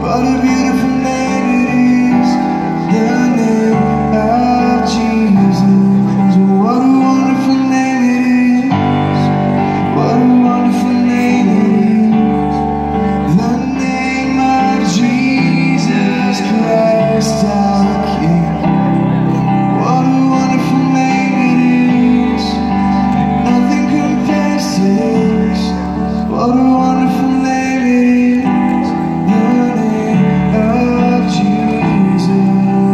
What a beautiful name it is, the name of Jesus. What a wonderful name it is. What a wonderful name it is, the name of Jesus Christ our King. What a wonderful name it is, nothing compares to this. What a wonderful name it is, the name of Jesus.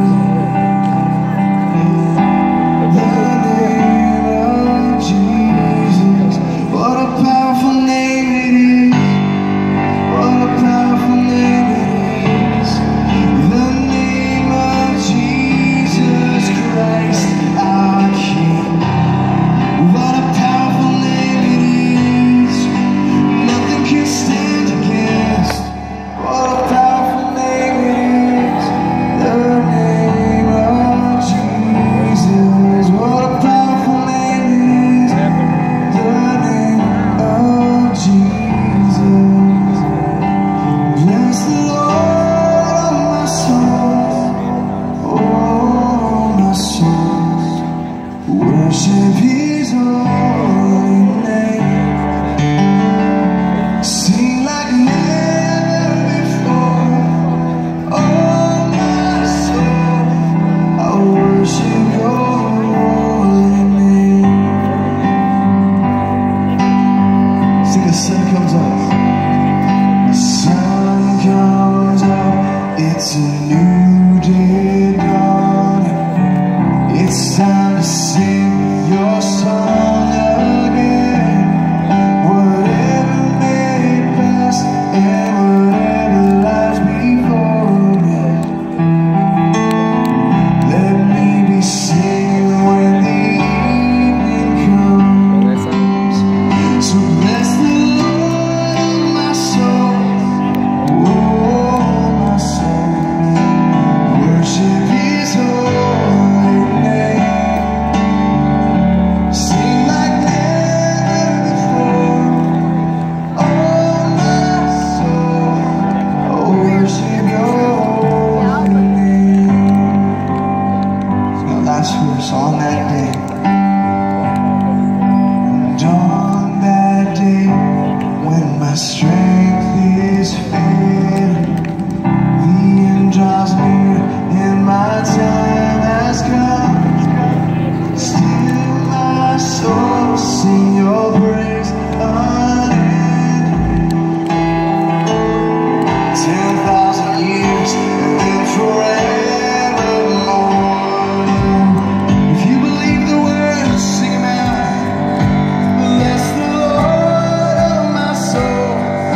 The name of Jesus. What a powerful name it is. What a powerful name it is. The name of Jesus Christ our King. What a powerful name it is. Nothing can stand against. What a powerful name it is. The name of Jesus. What a powerful name it is. The name of Jesus. Bless the Lord, oh my soul, oh my soul. Worship His holy name. Sing like never before, oh my soul. I worship Your holy name. Sing, the sun comes up. The sun comes up. It's a new day dawning. It's time to sing Your song again. Whatever may pass and whatever lies before me, let me be singing when the evening comes. So bless the Lord, oh my soul, oh my soul. Worship His holy name. Sing like never before, oh my soul. Oh, worship Your holy name. It's my last verse. On that day, and on that day, when my strength is failing, the end draws near and my time has come. Still my soul sing Your praise unending. 10,000 years and then forevermore. If you believe the words, sing 'em out. Bless the Lord, oh my soul,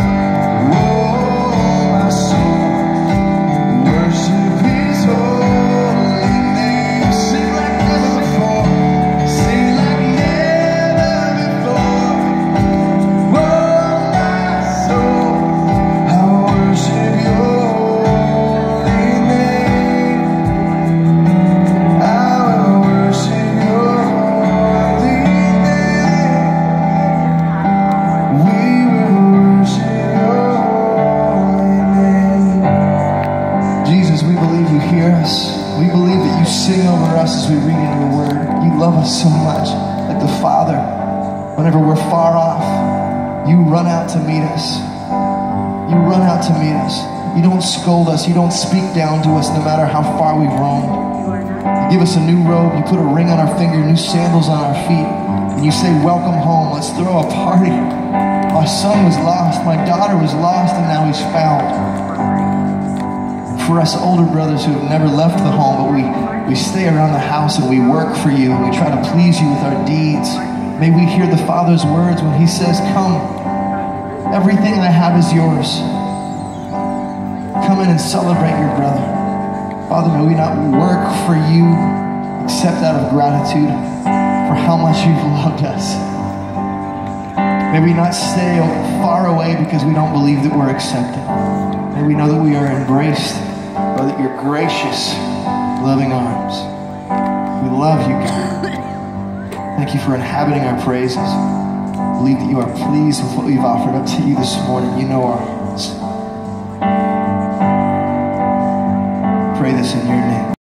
oh my soul. Worship His holy name. Sing like never before. Sing like never before. Oh my soul, I worship Your holy name. I will worship Your holy name. We will worship Your holy name. Jesus, we believe You hear us. We believe that You sing over us as we read in Your word. You love us so much, like the Father. Whenever we're far off, You run out to meet us. You run out to meet us. You don't scold us. You don't speak down to us no matter how far we've roamed. You give us a new robe. You put a ring on our finger, new sandals on our feet. And You say, welcome home. Let's throw a party. My son was lost. My daughter was lost, and now he's found. For us older brothers who have never left the home, but we stay around the house and we work for You and we try to please You with our deeds, may we hear the Father's words when He says, come, everything I have is Yours. Come in and celebrate your brother. Father, may we not work for You except out of gratitude for how much You've loved us. May we not stay far away because we don't believe that we're accepted. May we know that we are embraced by Your gracious, loving arms. We love You, God. Thank You for inhabiting our praises. I believe that You are pleased with what we've offered up to You this morning. You know our hearts. pray this in your name.